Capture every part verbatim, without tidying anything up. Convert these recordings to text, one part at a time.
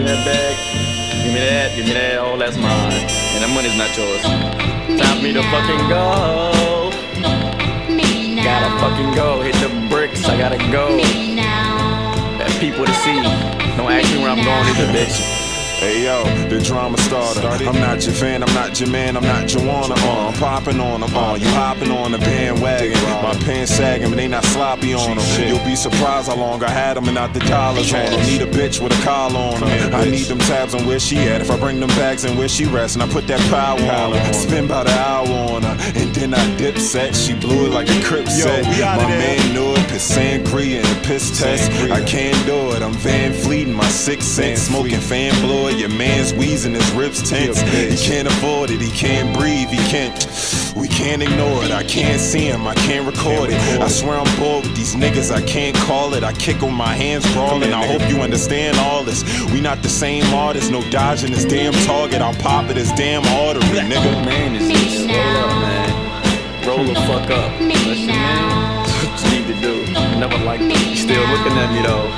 me that bag. Give me that, give me that, all that's mine. And that money's not yours. Time for me to fucking go. Gotta fucking go, hit the bricks, I gotta go. Got people to see. Don't ask me where I'm going, either, bitch. Hey yo, the drama starter. I'm not your fan, I'm not your man, I'm not your wanna. Uh, I'm popping on them, uh, you hopping on the bandwagon. My pants sagging, but they not sloppy on them. You'll be surprised how long I had them and not the dollars on them. Need a bitch with a collar on them. I need them tabs on where she at. If I bring them bags in where she rests, and I put that power on her. Spend about an hour on her, and then I dip set. She blew it like a crip set. My man knew it, piss sangria and a piss test. I can't do it, I'm Van Fleet in my six cents. Smoking fan blower. Your man's wheezing, his ribs tense. He can't afford it, he can't breathe, he can't. We can't ignore it, I can't see him, I can't record it. I swear I'm bored with these niggas, I can't call it. I kick on my hands brawling, I hope you understand all this. We not the same artists, no dodging this damn target. I'll pop it as damn artery, nigga. Man, is this? Roll up, man. Roll the fuck up. Listen, man, that's what you need to do. I never liked it. You still looking at me though.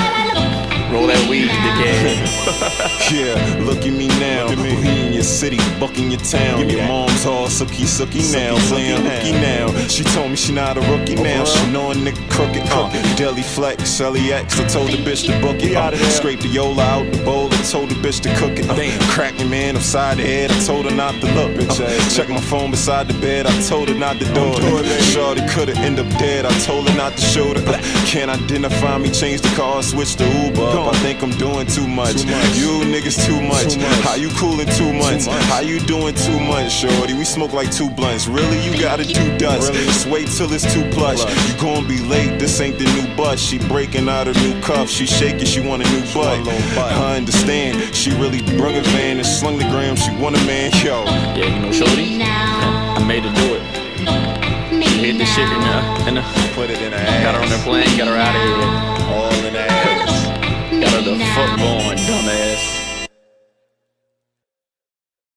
Roll that weed, dickhead. Yeah, look at me now. We in your city, bucking your town. Your mom's all sookie, sookie now, playing hooky now. She told me she not a rookie now. She know a nigga crooked. Uh, Deli Flex, L E X. I told the bitch to book it. Uh, scrape the Yola out the bowl. I told the bitch to cook it. Uh, crack me man upside the head. I told her not to look. Uh, check my phone beside the bed. I told her not to do it. Shorty coulda end up dead. I told her not to shoot her. Uh, can't identify me. Change the car, switch to Uber. I think I'm doing too much. too much. You niggas too much. too much. How you coolin' two months? Much. How you doing too much, shorty? We smoke like two blunts. Really, you gotta do dust. Really? Just wait till it's too plush. plush. You gon' be late. This ain't the new bus. She breaking out her new cuff. She shaking. She want a new butt. I understand. She really brung a van and slung the gram. She want a man, yo. Yeah, you know, shorty. I made her do it. She hit the shit in her, and put it in her ass. Got her on the plane. Got her out of here. All in her ass. Got her the fuck going.